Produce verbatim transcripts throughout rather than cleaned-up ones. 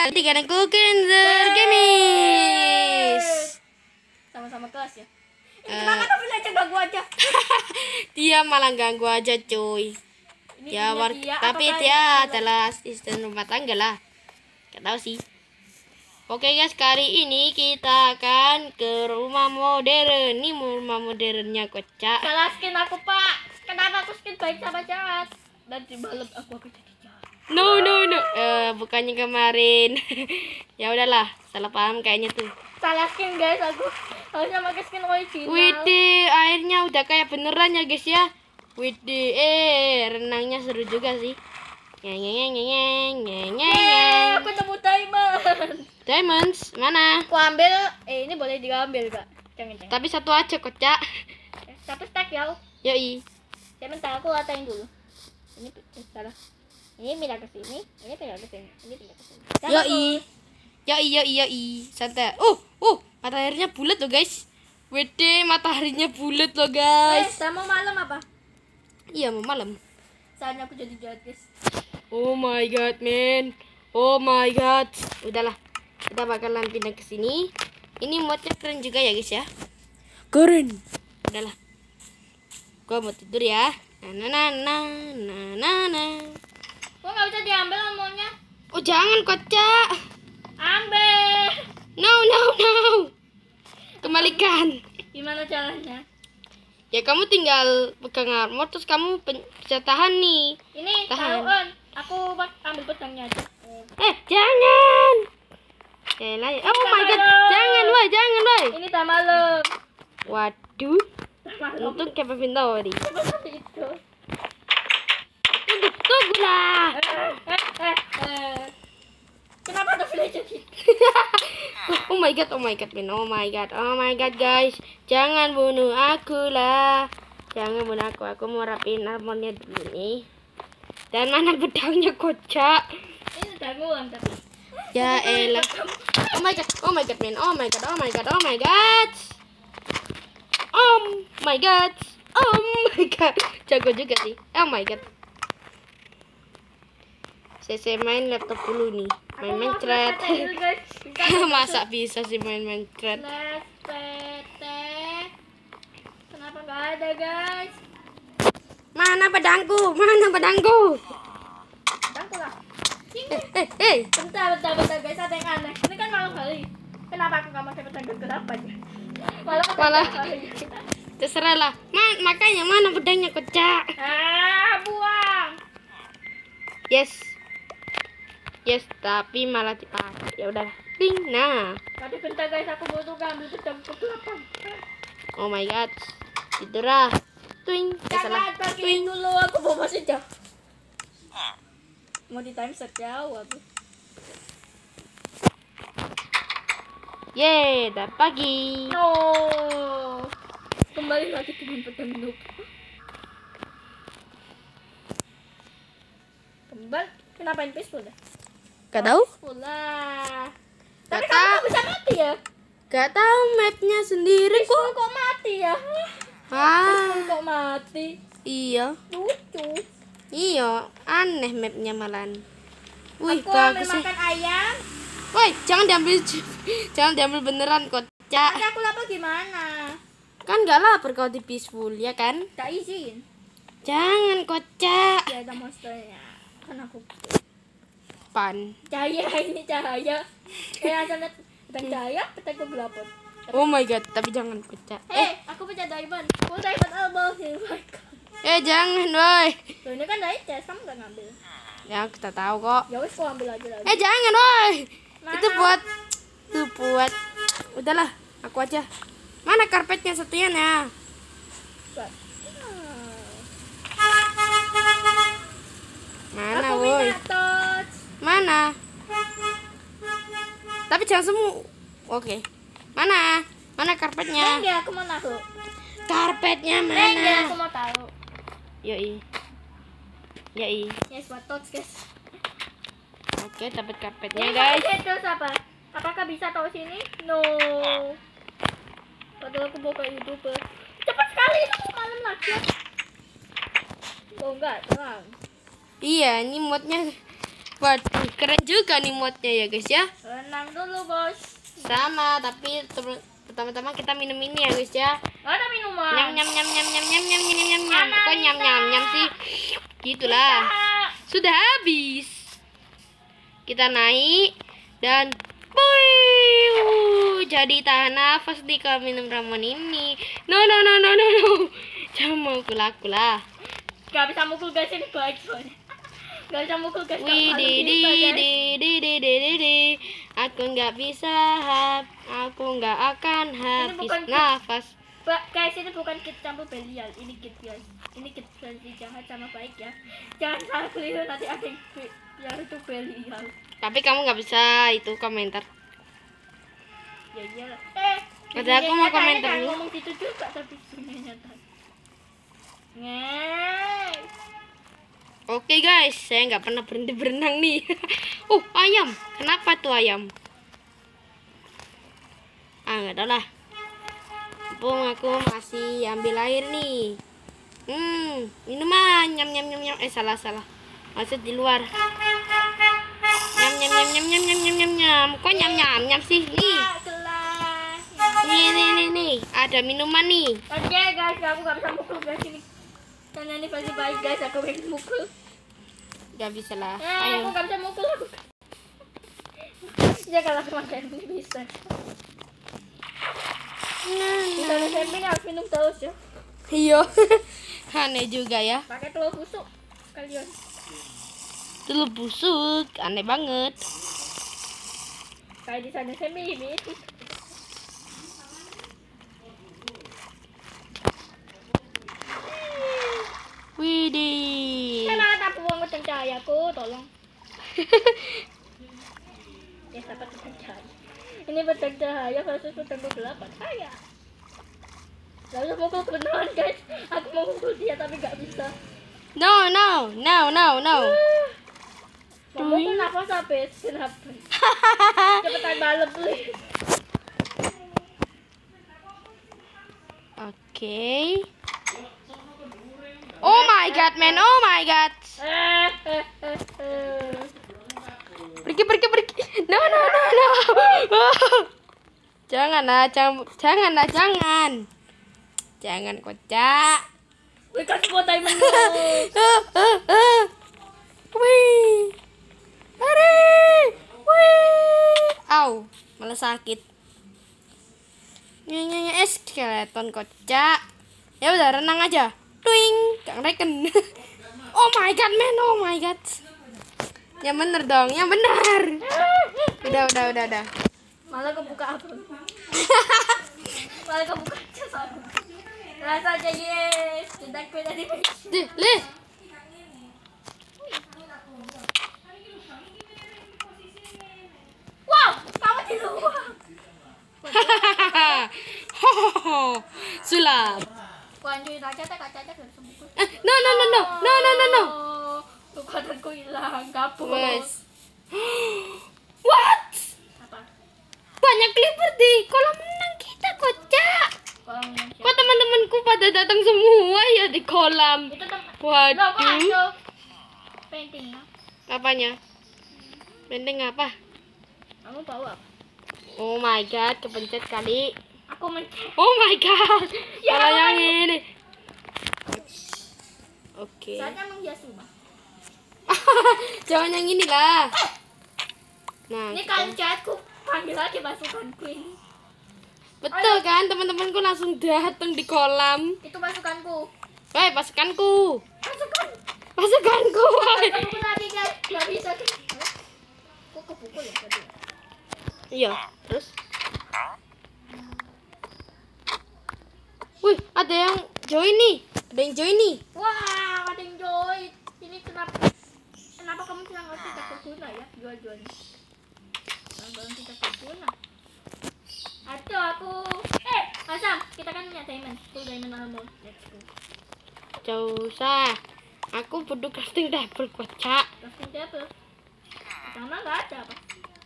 kali karena Kinder Games. Sama-sama kelas ya. Eh. Kenapa tuh villager ganggu aja? Dia malah ganggu aja cuy. Ini Ya, punya war dia, tapi apakah dia ini adalah asisten rumah tangga lah. Gak tahu sih. Oke guys, kali ini kita akan ke rumah modern. Ini rumah modernnya kocak. salah skin aku, Pak. Kenapa aku skin baik sama jahat? Dan di malam aku akan jadi jahat. No no no. Eh bukannya kemarin. Ya udahlah, salah paham kayaknya tuh. Salah skin guys, aku harusnya pakai skin original. Widih, airnya udah kayak beneran ya guys ya. Widih, eh renangnya seru juga sih. Ngeng ngeng ngeng ngeng ngeng ngeng. Yeay, aku nemu diamond. Diamonds mana? Aku ambil, eh ini boleh diambil kak. Jangan jangan. Tapi satu aja kocak. Eh, Satu stack ya. Yoi. Ya bentar aku latain dulu. Ini eh, salah. Ini pindah ke sini, ini pindah ke sini, ini pindah ke sini. Yoi. Yoi yoi yoi. Santai. Oh, oh, mataharinya bulat loh guys. Widih, mataharinya bulat loh Guys, guys. sama malam apa? Iya, mau malam. Saatnya aku jadi jahat guys. Oh my god, man. Oh my god. Udahlah. Kita bakalan pindah ke sini. Ini modnya keren juga ya, guys ya. Keren. Udahlah. Gua mau tidur ya. Nah nah nah nah nah nah. nah. Kok nggak bisa diambil omonnya? Oh, jangan kocak. Ambil. No, no, no. Kembalikan. Gimana caranya? Ya kamu tinggal pegang armor terus kamu pen- bisa tahan nih. Ini Tahan. taruhan. Aku bak- ambil pedangnya aja. Eh, jangan. Yalah. Oh my god. Jangan, woi, jangan, woi. Ini tak malam. Waduh. Malam. Untung kayak Pintori. Seperti itu. Tunggu, tunggulah. Eh, eh, eh. Kenapa ada villager gitu? Oh my god, oh my god, man. Oh my god, oh my god, guys. Jangan bunuh aku lah. Jangan bunuh aku. Aku mau rapiin armornya dulu nih. Dan mana pedangnya kocak? Ini daguan tapi. Ya elah. Oh my god, oh my god, man. Oh my god, oh my god, oh my god. Oh my god. Oh my god. Jago juga sih. Oh my god. Saya main laptop dulu nih. Main-main thread. Masa bisa sih main-main thread? Let's P T. Kenapa nggak ada guys? Mana pedangku? Mana pedangku? Tangkul lah. Sini. Eh, eh, eh. Bentar, bentar, bentar guys. Ada yang aneh. Ini kan malam hari. Kenapa aku nggak pakai pedang kenapa aja? Malah Malah. hari. Terserah lah. Ma makanya mana pedangnya kocak? Ah, buang. Yes. Yes, tapi malah dipakai. Ya udah. Ding. Nah. Tapi bentar guys, aku butuh ambil pedang ke belakang. Oh my god. Tidurlah. Twing. Eh, salah. Jangan pakai dulu, aku mau masih jauh. Mau di time set jauh aku. Yeay, udah pagi. No. Kembali lagi dengan pedang noob. Kembali. Kenapa ini peaceful dah? Gak tahu? Peaceful lah. Gak Tapi kamu tahu. kok bisa mati ya? Gak tahu mapnya sendiri kok. Peaceful kok mati ya? Ah, Peaceful kok mati? iya. Lucu. Iya, aneh mapnya malan. Wih, Aku ambil bagus sih. makan ayam. Woi, jangan diambil, jangan diambil beneran kocak. Nanti aku lapar gimana? Kan gak lapar kalau di peaceful ya kan? Tak izin. Jangan kocak. Ya ada monsternya. Kan aku Pan. cahaya ini cahaya. Kayak aja lihat pedang cahaya, pedang kegelapan. Oh my god, tapi jangan kocak. Eh, aku punya diamond. Full diamond elbow. Oh my god. Eh, jangan, woi. Loh, ini kan dari chest, kamu gak ngambil. Ya, kita tahu kok. Ya wis, aku ambil aja lagi. Eh, jangan, woi. Mana? Itu buat itu buat udahlah, aku aja. Mana karpetnya satunya ya? Buat. Mana, Aku woi? minta touch. Mana? Tapi jangan semua. Oke. Mana? Mana karpetnya? Enggak, aku mau tahu. Karpetnya Enggak, aku mana? mau tahu. Yoi. Yoi. Yes, buat touch, guys. Oke, dapat karpetnya, Ini guys. pakai touch apa? Apakah bisa tahu sini? No. Padahal aku buka YouTube. Cepat sekali, itu mau malam lagi. Oh enggak, terang. Iya, ini modnya Waduh, keren juga nih modnya ya guys ya. Renang dulu bos. Sama, tapi ter- pertama-tama kita minum ini ya guys ya. Gak ada minuman. Nyam nyam nyam nyam nyam nyam nyam nyam nyam nyam. Kok nyam nyam nyam sih? Gitulah. Sudah habis. Kita naik dan Wuih, jadi tahan nafas di kalau minum ramuan ini. No no no no no no. Jangan mau kulaku lah. Gak bisa mukul guys, ini baik soalnya. Gak bisa mukul guys. Wih di di di di di di di di. Aku nggak bisa hap, aku nggak akan habis bukan nafas. Ba guys, ini bukan kit campur belial, ini kit guys. Ini kit versi jahat sama baik ya. Jangan salah keliru, nanti ada yang, yang itu belial. Tapi kamu nggak bisa itu komentar. Ya iyalah. Eh, Ada aku mau komentar dulu. dulu. Ngomong gitu juga tapi sebenarnya nyata. Ngey. Oke guys, saya nggak pernah berhenti berenang nih. Oh ayam, kenapa tuh ayam? Ah nggak tahu lah. Mumpung aku masih ambil air nih. Hmm, minuman nyam nyam nyam nyam. Eh salah salah. Maksud di luar. Nyam nyam nyam nyam nyam nyam nyam nyam nyam. Kok nyam nyam nyam sih? Nih. Nih nih nih nih. Ada minuman nih. Oke guys, aku gak bisa mukul guys ini. Karena ini versi baik guys, aku pengen mukul. Gak bisa lah. Eh, aku Ayo. gak bisa mukul aku. Ya kalau makan ini bisa. Bisa S M P ini harus minum terus ya. Iya. Aneh juga ya. Pakai telur busuk kalian. Telur busuk, aneh banget. Kayak di sana S M P ini. Widih. Kenapa tak buang ke cahayaku, tolong. Ya dapat pedang cahaya. Ini pedang cahaya versus pedang kegelapan. Ayah. Gak bisa mukul beneran guys. Aku mau mukul dia tapi gak bisa. No, no, no, no, no. Mau mukul nafas habis. Kenapa? Cepetan balap please. Oke. Oh my god, man. Oh my god. Eh, eh, eh, eh. Pergi, pergi, pergi. No, no, no, no. Jangan lah, jangan, jangan lah, jangan. Jangan kocak. Wih, kasih buat diamond. Ah, ah, ah. Wih. Lari. Wih. Au, malah sakit. Nyanyi es skeleton kocak. Ya udah renang aja. Twing, gak reken. Oh my god, man. Oh my god. Yang bener dong, yang bener. Udah, udah, udah, udah. Malah kebuka apa? Malah kebuka aja sama. Nah saja yes. Kita kuda di Deh, leh. Wow, kamu di luar. Hahaha. Sulap. Kuanjuin aja teh kacanya gak bisa mukul. Eh, no, no, no, no, no, no, no, no. Kekuatanku hilang, kapok. Wes. What? Apa? Banyak clipper di kolam renang kita, kocak. Kolam renang siapa? Kok teman-temanku pada datang semua ya di kolam? Itu tem. Loh, kok Waduh. ada painting ya? Apanya? Benteng apa? Kamu bawa apa? Oh my god, kepencet kali. Aku mencet. Oh my god. Ya, Kalau yang makanya. ini. Oke. Saatnya menghias rumah. Jangan yang ini lah. Nah, Ini kita- kalian chatku panggil lagi pasukanku ini. betul kan teman-temanku langsung datang di kolam. Itu pasukanku. Woi, pasukanku. Pasukan. Pasukanku. Woi. Pukul lagi guys. Gak bisa. Kok kepukul ya tadi? Iya, terus. Wih, ada yang join nih. Ada yang join nih. Wah, ada yang join. Ini kenapa? Kenapa kamu sangat tidak berguna ya jual-jual ini? Sangat tidak berguna. Aduh aku. Eh, Asam, kita kan punya diamond, full diamond armor. Let's go. Jauh usah. Aku butuh crafting table kocak. Crafting table. Sama nggak ada apa?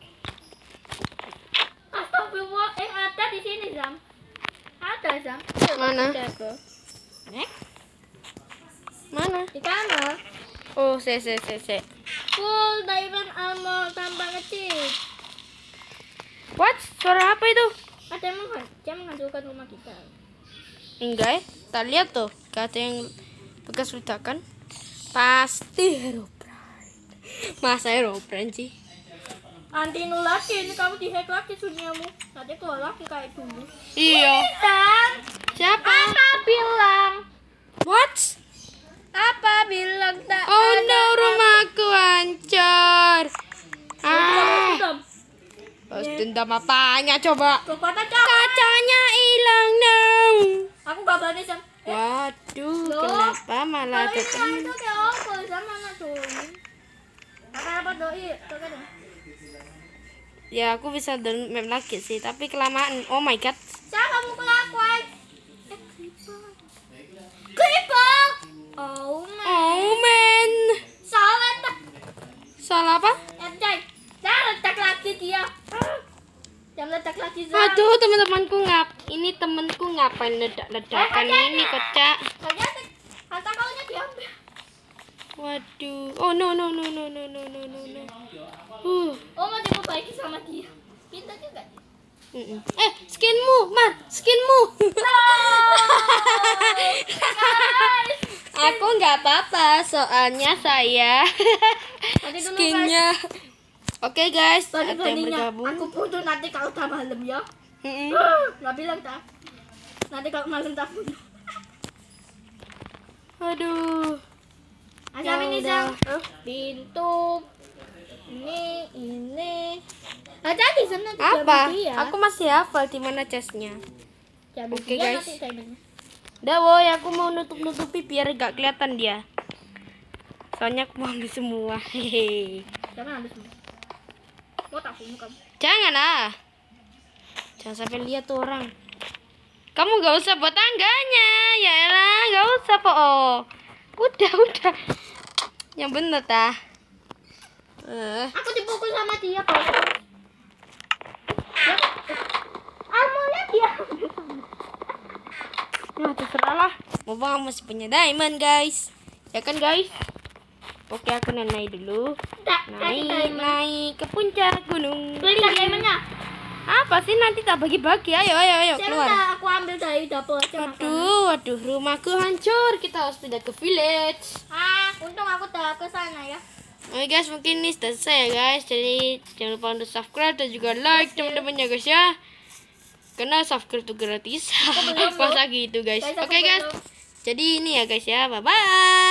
Astagfirullah, eh ada di sini Zam. Ada Zam. Mana? Crafting table. Nek? Mana? Di kamar. Oh, se se se se. full diamond armor tanpa ngecit. What? Suara apa itu? Ada yang menghan- dia menghancurkan rumah kita. Enggak ya, tak lihat tuh. Gak ada yang bekas ledakan. Pasti Herobrine. Masa Herobrine sih? Anti nu lagi, ini kamu dihack lagi duniamu. Nanti keluar lagi kayak dulu. Iya. Dan Siapa? apa bilang? What? Apa bilang tak Oh ada? no, rumahku hancur. Ah, Dendam. harus dendam apanya coba? Kekuatan jahat. Kacanya hilang dong. Aku gak berani Sam. Waduh, Loh, kenapa malah Kalau ini ketemu? itu kayak apa? Sama anak join. Apa apa doi? Tuh kan. Ya aku bisa download map lagi sih, tapi kelamaan. Oh my god. Siapa mukul aku? Ay? Eh, creeper. Creeper. Oh man. Oh man. Salah tak. Salah apa? Anjay. Jangan letak lagi dia. Ah. Jangan letak lagi Zam. Aduh, teman-temanku ngap. Ini temanku ngapain ledak-ledakan ini kocak. Kayaknya harta kaunya diambil. Waduh. Oh no no no no no no no no no. Uh. Oh mau diperbaiki sama dia. Kita juga. Mm-mm. Eh, skinmu, Mar, skinmu. Aku nggak apa-apa, soalnya saya Nanti dulu, skinnya. Oke guys, Tadi ada yang beraninya bergabung. aku bunuh nanti kalau tak malam ya. Mm-mm. Nggak bilang tak. Nanti kalau malam tak bunuh. Aduh. Ada Ya ini udah. Zam. Pintu. Ini ini. Ada di sana di Apa? Dia. Aku masih hafal di mana chestnya. Cabut Oke, dia guys. nanti diamondnya. Udah woy, aku mau nutup-nutupi biar gak kelihatan dia. Soalnya aku mau ambil semua. Hehe. Jangan ambil semua. Mau tak bunuh kamu. Jangan ah. Jangan sampai lihat tuh orang. Kamu gak usah buat tangganya. Ya elah, gak usah po. Oh. Udah, udah. Yang bener tah. Eh, Aku dipukul sama dia kalau. Armornya dia. nah terserah lah. Mau bang masih punya diamond guys. Ya kan guys? Oke, aku naik dulu. Tak, Naik, diamond. naik ke puncak gunung. Beli tak diamondnya. Apa sih nanti tak bagi-bagi? Ayo, ayo, ayo Saya keluar. minta aku ambil dari dapur aja makanan. Waduh, waduh, rumahku hancur. Kita harus pindah ke village. Ah, untung aku udah ke sana ya. Oke guys, mungkin ini sudah selesai ya guys. Jadi jangan lupa untuk subscribe dan juga like teman-teman ya guys ya. Karena subscribe itu gratis. belum, Masa gitu guys. Guys, aku Oke guys. belum. Jadi ini ya guys ya. Bye bye.